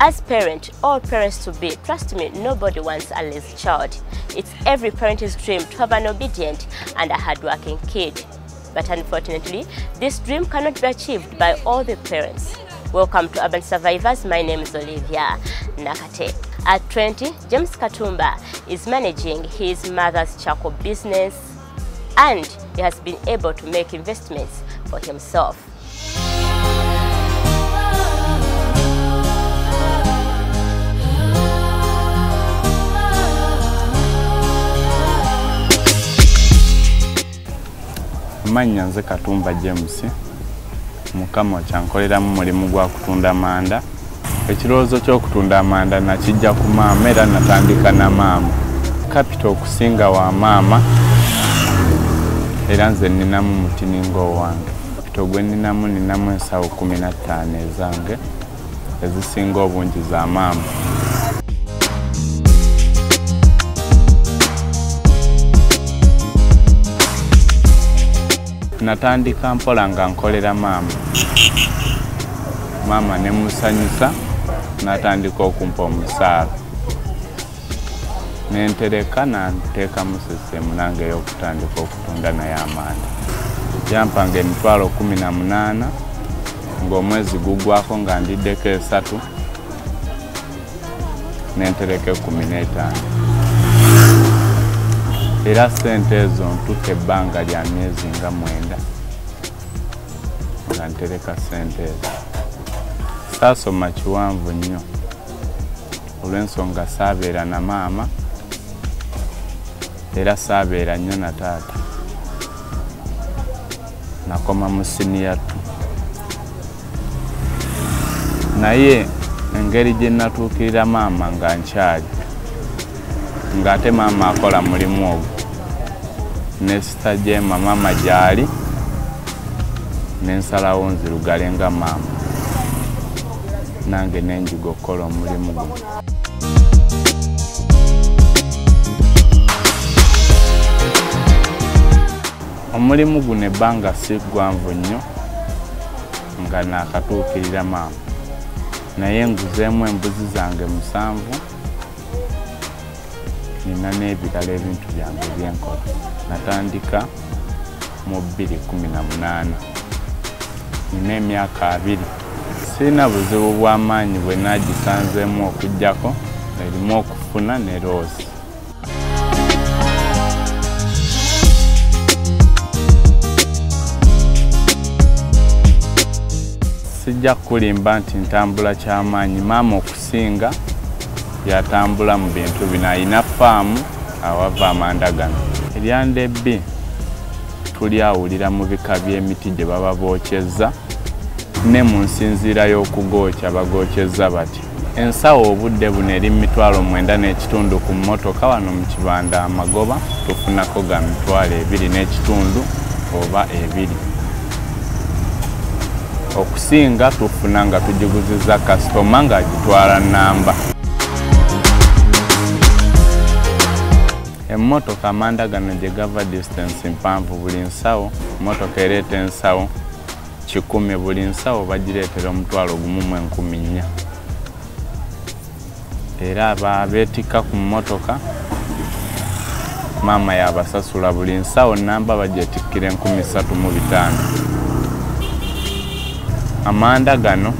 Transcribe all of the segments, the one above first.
As parent or parents-to-be, trust me, nobody wants a lazy child. It's every parent's dream to have an obedient and a hardworking kid. But unfortunately, this dream cannot be achieved by all the parents. Welcome to Urban Survivors. My name is Olivia Nakate. At 20, James Katumba is managing his mother's charcoal business, and he has been able to make investments for himself. Manya nze Katumba James, mukama kyankolera mu mulimu gwa kutunda manda. Ekirowoozo ky'okutunda amanda nakijja ku maama era natandika na maama. Capital okusinga wa maama era nze nninamu mutiningo wange. Capital gwe nninamu ensawo 15 ezange ezisinga obungi za maama. Natandika mpola nga nkolera maama. Maama ne musanyusa natandika okumpa omusaala. Nentereka nanteeka mu sisitemu nange ey'okutandika okutunda naye amanda. Yampanga emitwalo 18 ng'omwezi gugwako nga ndiddeko 3 nentereka 15. Era sente ezo ntuuka ebbanga lya myezi nga 9 nga ntereka sente ezo. Saasoma kiwanvu nnyo olw'ensonga saabeera na maama era saabeera nnyo na taata. Nakoma mu siniya 2. Naye engeri gye natuukirira maama nga nkyali ng'ate maama akola mulimu ogwo ne sita Jema maama gyali nensalawo nzirugale nga maama nange nenjiga okukola omulimu guno. Omulimu guno ebbanga si ggwanvu nnyo nga naakatuukirira maama, naye nguzeemu embuzi zange 7 nina n'ebirala ebintu byange byenkola. Natandika mu 2018. Nina emyaka 2. Sirina buzibu bw'amaanyi bwe nagisanzeemu okuggyako erimu okufuna ne Rose. Sijja kulimba nti ntambula ky'amaanyi. Maama okusinga yatambula mu bintu bino. Ayina faamu awava amanda gano. Eryandebbi tulyawulira mu bika by'emiti gye baba bookyezza ne mu nsinziira y'okugoocha bagookyezza bati. Ensawo obudde buno eri 9.5 ku mmotoka wano mu Kibanda Amagoba tufunako ga 2.5 oba 2. Okusinga tufuna nga tugiguzizza kasitoma nga agitwala nnamba. Emmotoka amanda gano gye gava distance mpanvu buli nsawo, emmotoka ereeta ensawo 10 buli nsawo bagireetera omutwalo gumu mu 14,000. Era abeetikka ku mmotoka maama yabasasula buli nsawo nnamba bagyetikkira 35,000. Amanda gano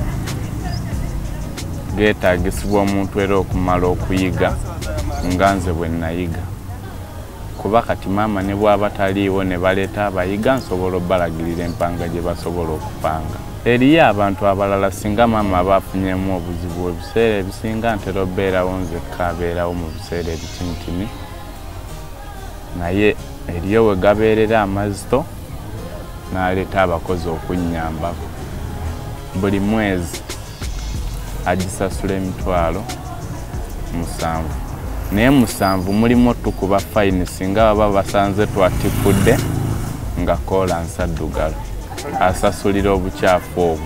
geetaagisibwa omuntu era okumala okuyiga nga nze bwe nayiga, kuba kati maama ne bw'aba taliiwo ne baleeta abayiga nsobola obbalagirira empanga gye basobola okupanga. Eriyo abantu abalala singa maama baafunyeemu obuzibu ebiseera ebisinga ntera obeerawo nzekka abeerawo mu biseera ebitinitini, naye eriyo we gabeerera amazito n'aleeta abakozi okunnyambako. Buli mwezi agisasula emitwalo 7. Naye 7 mulimu tukuba fine singa baba basanze twatikudde nga kola nsaddugalo. Asasulira obukyafu obwo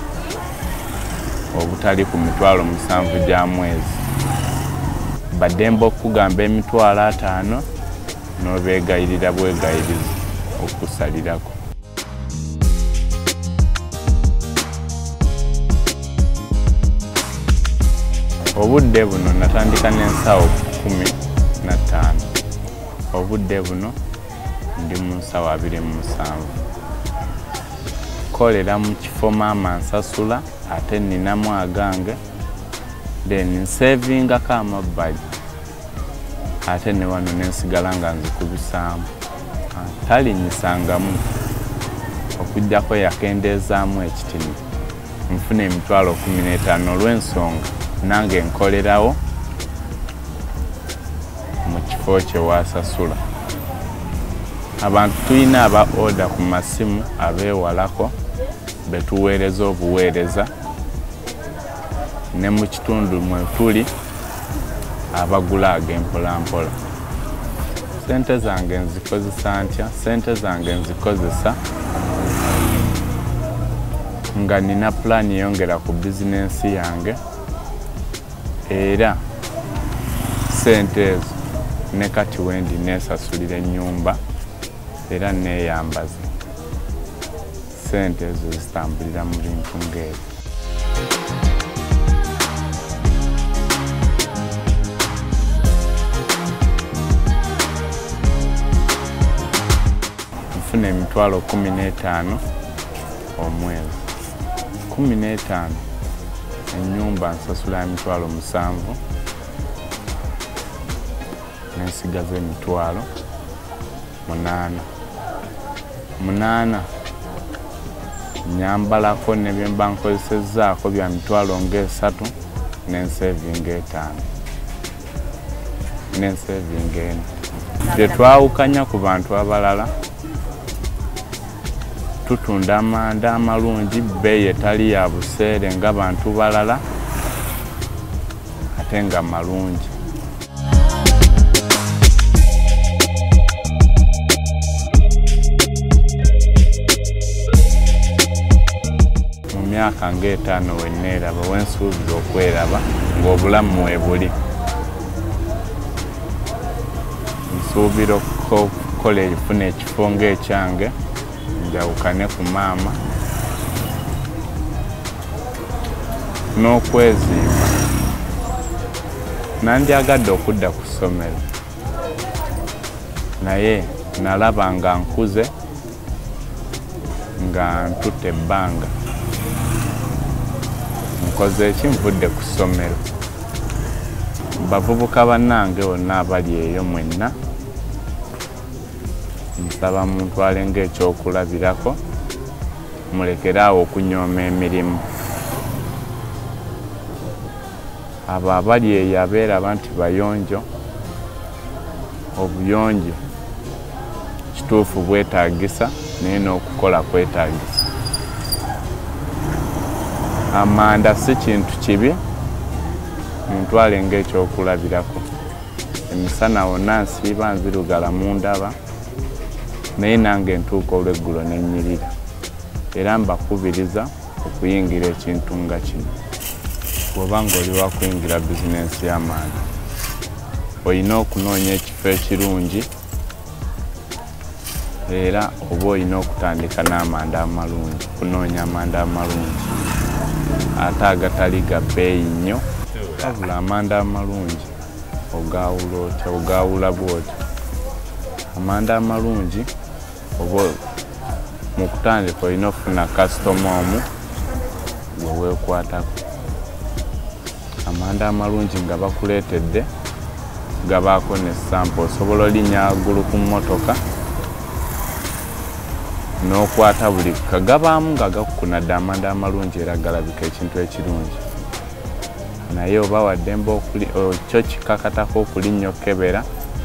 obutali ku mitwalo 7 gya mwezi. Bademba okugamba emitwalo 5 n'obeegayirira bwegayiriza okusalirako. Obudde buno natandika n'ensawo 15. Obudde buno ndi mu nsawo 27. Kolera mu kifo maama nsasula ate ninamu agange then nsavingako amabbali ate ne wano nensigala nga nzikubisaamu talinyisangamu okujjako yakendezaamu ekitini nfuna emitwalo 15 olw'ensonga nange nkolerawo mu kifo kye wasasula. Abantu tulina aba order ku masimu abeewalako betuweereza obuweereza ne mu kitundu mwe tuli abagula ag'empolampola. Sente zange nzikozesa ntya? Sente zange nzikozesa nga nina plan yongera ku bizinensi yange era sente ezo ne kati wendi nesasulira ennyumba era neeyambaza. Sente ezo zitambulira mu bintu ng'ebyo. Nfuna emitwalo 15 omwezi. 15 ennyumba nsasula emitwalo 7 nensigaza emitwalo 8 nyambalako ne bye mba nkozesezzaako bya mitwalo nga 3 n'ensavinga 5 n'ensavinga 4. Tetwawukanya ku bantu abalala tutunda amanda amalungi bbeeyi etali ya buseere nga bantu balala ate nga malungi. Mu myaka nga 5 wenneeraba wensuubira okweraba ng'obulamu webuli. Nsuubira okukola efuna ekifo ng'ekyange njawukane ku maama n'okwezimba. Nandyagadde okudda ku ssomero naye nalaba nga nkuze nga ntutte ebbanga nkoze eki nvudde ku ssomero. Bavubuka bannange bonna abali eyo mwenna nsaba muntwale ng'ekyokulabirako mulekeraawo okunyooma emirimu. Abo abali eyo abeeraba nti bayonjo, obuyonjo kituufu bwetaagisa naye n'okukola kwetaagisa. Amanda si kintu kibi, muntwale ng'ekyokulabirako. Emisana wonna nsiiba nzirugala mu ndaba naye nange ntuuka olw'eggulo n'ennyirira era mbakubiriza okuyingira ekintu nga kino. Bw'oba ng'oli wakuyingira bizinensi y'amanda olina okunoonya ekifo ekirungi era oba olina okutandika n'amanda amalungi, kunoonya amanda amalungi ate agatali ga bbeeyi nnyo. Wabula amanda amalungi ogaawula otya? Ogaawula bw'otya? Amanda amalungi oba mu kutandika olina okufuna kasitoma omu gwe weekwatako. Amanda amalungi nga bakuleetedde gabaako ne sampo, osobola olinnya waggulu ku mmotoka n'okwata buli kagabaamu nga gakukuna dde amanda amalungi era galabika ekintu ekirungi. Naye oba waddembe kyo kikakatako okulinnya okkebera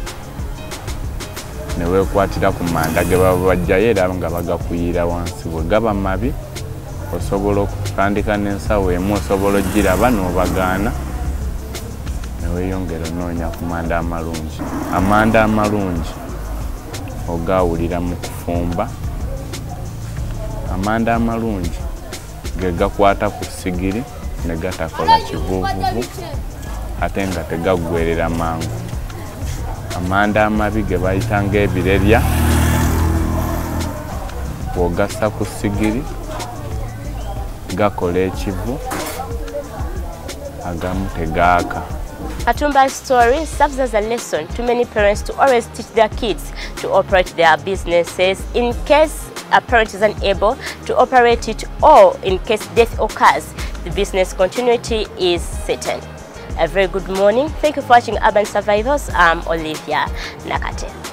ne weekwatira ku manda ge baba bajjayo era nga bagakuyiira wansi. Bwe gaba mabi osobola okutandika n'ensawo emu, osobola ogiraba n'obagaana ne weeyongera onoonya ku manda amalungi. Amanda amalungi ogaawulira mu kufumba. Amanda amalungi ge gakwata ku sigiri ne gatakola kivuuvuvu ate nga tegaggwerera mangu. Amanda amabi ge bayita ng'ebirerya bw'ogassa ku sigiri gakola ekivu agamu tegaaka. Katumba's story serves as a lesson to many parents to always teach their kids to operate their businesses in case a parent is unable to operate it, or in case death occurs, the business continuity is certain. A very good morning. Thank you for watching Urban Survivors. I'm Olivia Nakate.